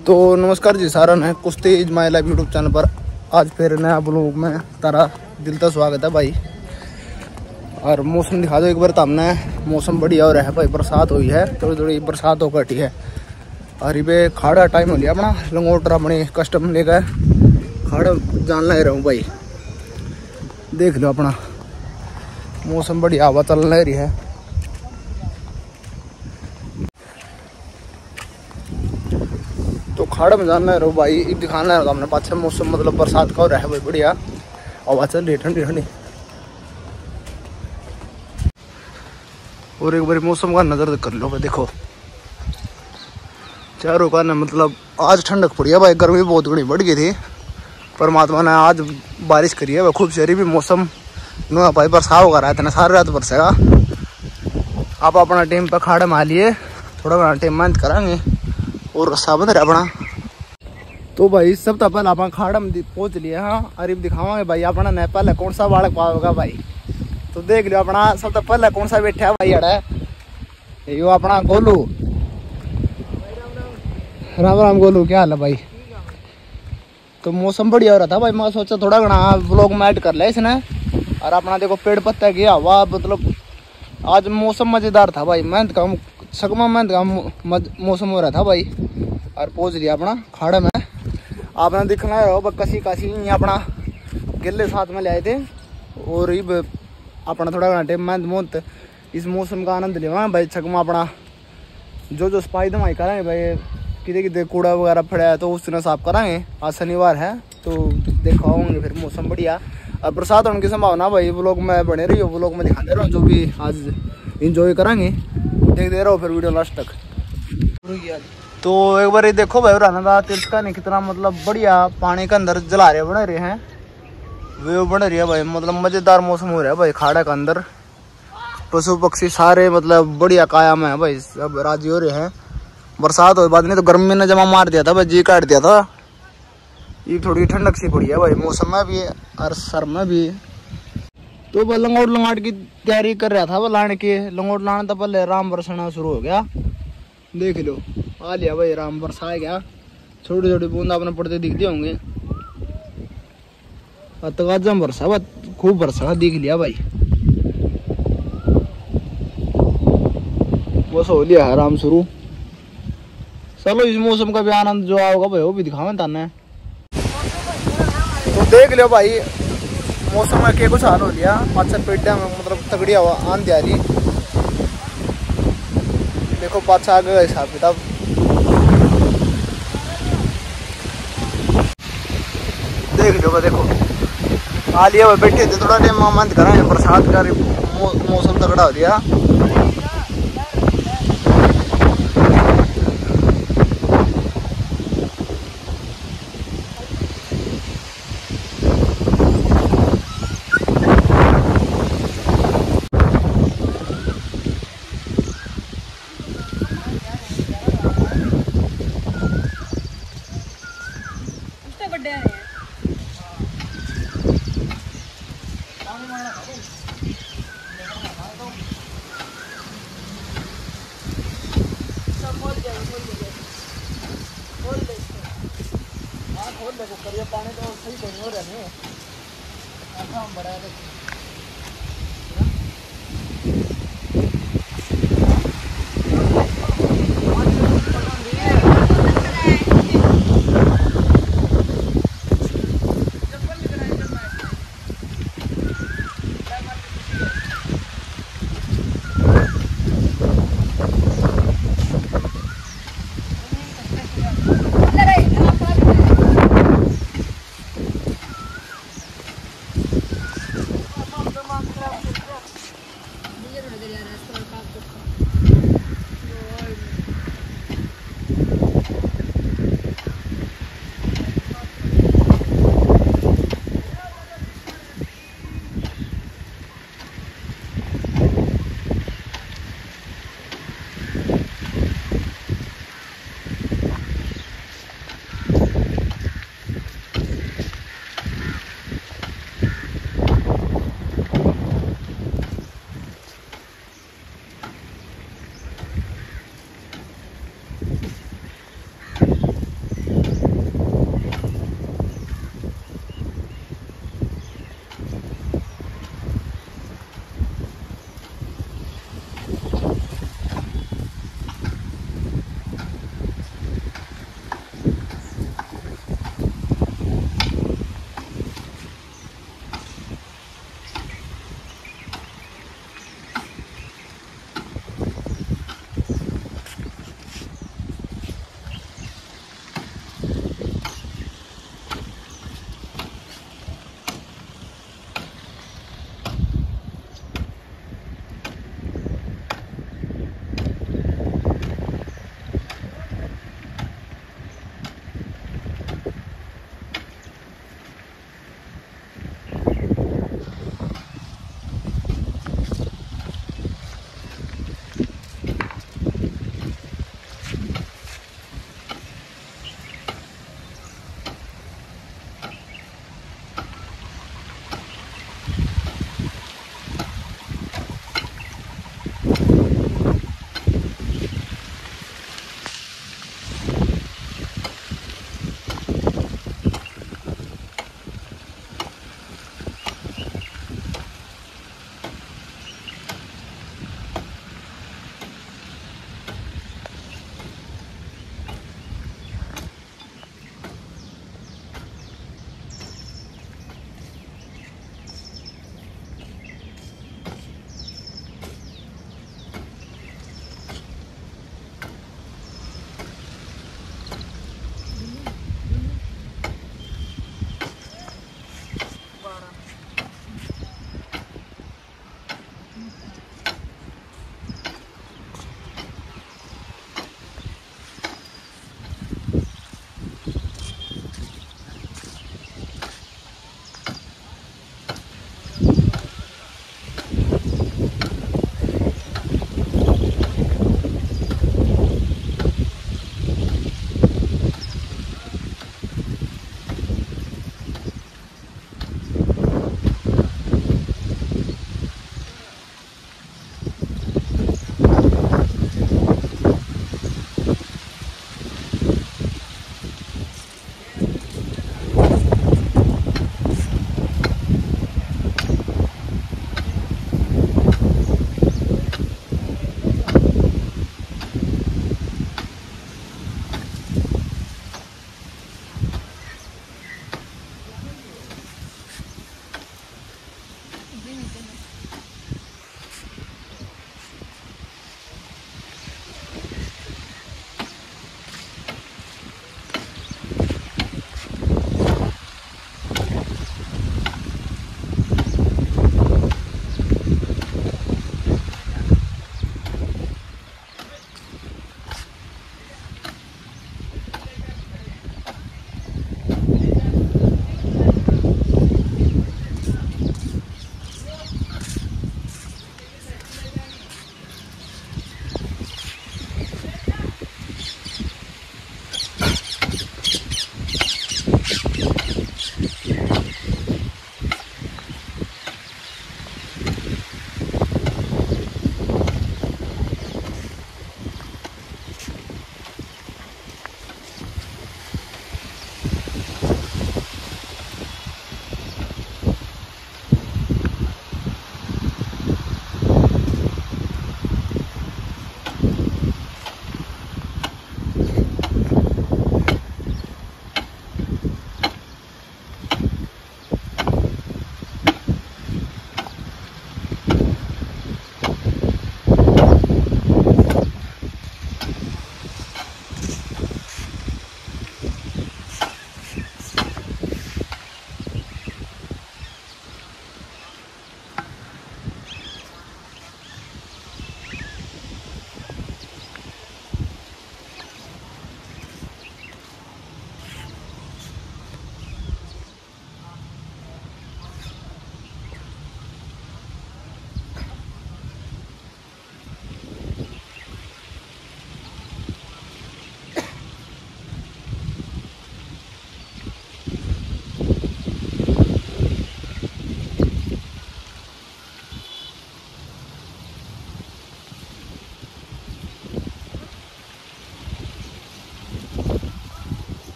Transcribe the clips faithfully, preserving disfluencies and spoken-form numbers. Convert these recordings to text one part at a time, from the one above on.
तो नमस्कार जी सारा ने Kushti is my life YouTube channel पर आज फिर नया ब्लॉग में तारा दिल का स्वागत है भाई। और मौसम दिखा दो एक बार। हमने मौसम बढ़िया हो रहा है भाई, बरसात हुई है, थोड़ी थोड़ी बरसात होकर हटी है। और ये खाड़ा टाइम हो लिया अपना लंगोटर अपने कस्टम लेकर खाड़ा जान लग रहा हूँ भाई। देख लो अपना मौसम बढ़िया, हवा चल रही है। तो खाड़ा में जाना है भाई, दिखाना है हमने पाँच मौसम मतलब बरसात का हो रहा है भाई, बढ़िया हवा चल रही है ठंडी ठंडी। और एक बार मौसम का नजर कर लो भाई, देखो चारों का ना मतलब आज ठंडक पड़ी है भाई, गर्मी बहुत घनी बढ़ गई थी। परमात्मा ने आज बारिश करी है भाई, खूब शरी भी मौसम न भाई बरसात होगा रहा था ना, सारी रात बरसेगा। आप अपना टाइम पर खाड़ा मार लिए, थोड़ा बड़ा टाइम मेहनत करांगे और साबन रहा अपना। तो भाई सब तो पहले आप खाड़ा में पहुँच लिए। हाँ अरे दिखावांगे भाई अपना न पहले कौन सा बालक पाओगा भाई। तो देख लो अपना सब तो पहले कौन सा बैठा है भाई, अड़ा यो अपना गोलू। राम राम गोलू, क्या हाल है भाई? तो मौसम बढ़िया हो रहा था भाई, मैं सोचा थोड़ा घना व्लॉग में ऐड कर लिया इसने। और अपना देखो पेड़ पत्ता की हवा, मतलब आज मौसम मजेदार था भाई, मेहनत का सकमा मेहनत का मौसम हो रहा था भाई। और पहुंच लिया अपना खाड़ा में। आपने दिखना रहो कसी कासी अपना गिले साथ में ले आए थे। और ये अपना थोड़ा घंटे मेहनत मोहनत इस मौसम का आनंद लेवा भाई। छकमा अपना जो जो सफाई दमाई कराएंगे भाई, किधे किधे कूड़ा वगैरह पड़ा है तो उस दिन साफ कराएंगे। आज शनिवार है तो दिखाओगे फिर मौसम बढ़िया। और बरसात होने की संभावना भाई, व्लॉग में बने रही हो, व्लॉग में दिखाते रहो जो भी आज इंजॉय कराएंगे। देखते रहो फिर वीडियो लास्ट तक। तो एक बार ये देखो भाई राना तिरका ने कितना मतलब बढ़िया पानी के अंदर जला रहे बने रहे हैं, वे बन रही है भाई, मतलब मजेदार मौसम हो रहा है भाई। खाड़ा के अंदर पशु पक्षी सारे मतलब बढ़िया कायम है भाई, सब राजी हो रहे हैं। बरसात हो बाद नहीं तो गर्मी ने जमा मार दिया था भाई, जी काट दिया था। ये थोड़ी ठंडक सी पड़ी है भाई मौसम में भी और सर में भी। तो भाई लंगोट लंगाट की तैयारी कर रहा था वो लाने की। लंगोट लाने तो पहले राम बरसना शुरू हो गया, देख लो आ लिया भाई राम बरसा गया। छोटी छोटी बूंद आपने पड़ते दिखते होंगे। तगाजा बरसा बा खूब बरसा दिख लिया भाई। बस हो लिया है राम शुरू। चलो इस मौसम का भी आनंद जो आओगा भाई वो भी दिखावे ताने। तो देख लो भाई मौसम में क्या कुछ हाल हो लिया। पाँच पेड़ा में मतलब तगड़ी हवा आन दिया रही। देखो पाँच आगे का हिसाब किताब। देख लो देखो आ लिया भाई, बैठे थे थोड़ा टाइम मंद करा, बरसात का मौसम तगड़ा हो दिया। पानी तो सही नहीं हो रहा है, ऐसा हम बड़ा है।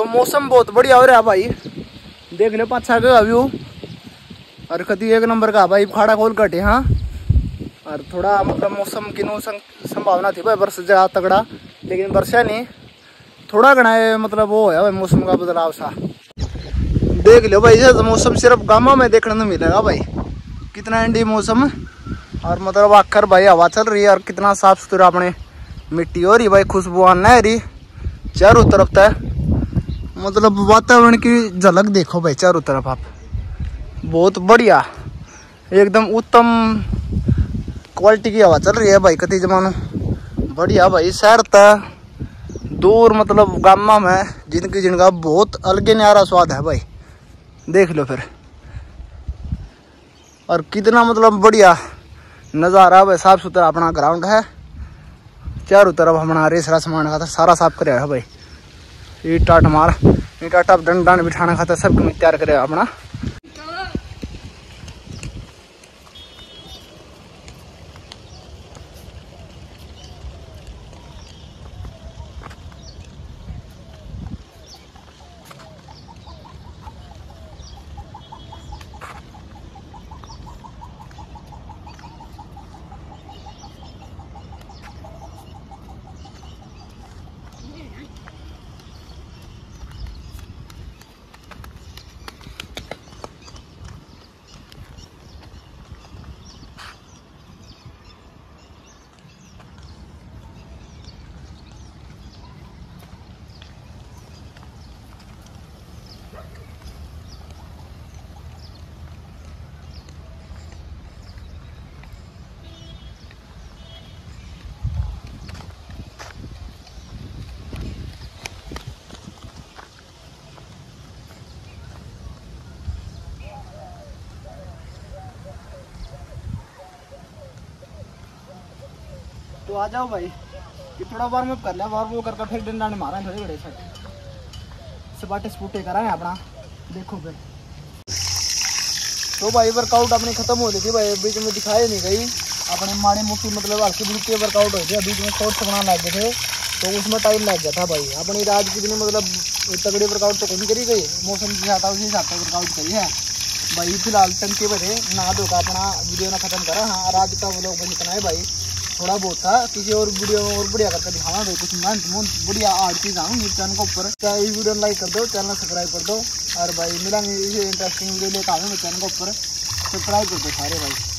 तो मौसम बहुत बढ़िया हो रहा है भाई, देख लो पाँच का व्यू और कति एक नंबर का भाई, खाड़ा खोल कटे। हाँ और थोड़ा मतलब मौसम की नो संभावना थी भाई बरस जा तगड़ा, लेकिन बरसा नहीं, थोड़ा घना मतलब वो है भाई मौसम का बदलाव सा। देख लो भाई जैसे मौसम सिर्फ गाँव में देखने को मिलेगा भाई, कितना एंडी मौसम और मतलब आखिर भाई हवा चल रही है और कितना साफ सुथरा अपने मिट्टी हो रही भाई, खुशबू आना रही चारों तरफ तक, मतलब वातावरण की झलक देखो भाई चारों तरफ आप, बहुत बढ़िया एकदम उत्तम क्वालिटी की हवा चल रही है भाई कति जमानो बढ़िया भाई। शहर तक दूर मतलब गामा में जिनकी जिनका बहुत अलग न्यारा स्वाद है भाई, देख लो फिर। और कितना मतलब बढ़िया नज़ारा भाई, साफ सुथरा अपना ग्राउंड है, चारों तरफ हमारा रेसरा सामान खाता सारा साफ करे है भाई, ईटा टमार ईटा टप डंड डंड बिठाना खाता सब तैयार करे अपना। तो आ जाओ भाई कि थोड़ा वार्म अप कर लिया, वार्म अप करके फिर डंडा ने मारा थोड़े बड़े से सपाटे स्पूटे कराए अपना, देखो फिर। तो भाई वर्कआउट अपनी खत्म हो गई थी भाई, बीच में दिखाई नहीं गई अपने माड़ी मोटी मतलब हल्की फुल्की वर्कआउट हो गया, बीच में शॉर्ट्स बनाने लग गए थे तो उसमें टाइम लग गया था भाई। अपनी रात कितनी मतलब तगड़ी वर्कआउट तो कहीं करी गई, मौसम जिस आता उसी हिसाब से वर्कआउट करी है भाई। फिलहाल टंके बजे नहा धोकर अपना वीडियो ना खत्म करा। हाँ रात का वो लोग बस इतना है भाई, थोड़ा बहुत था किसी और वीडियो और बढ़िया करके दिखावा भाई, कुछ मेहनत बढ़िया आठ चीज आऊँगी चैनल के ऊपर। क्या इस वीडियो लाइक कर दो, चैनल सब्सक्राइब कर दो और भाई मिला इंटरेस्टिंग वीडियो लेकर आऊँगा चैनल के ऊपर, सब्सक्राइब कर दो सारे भाई।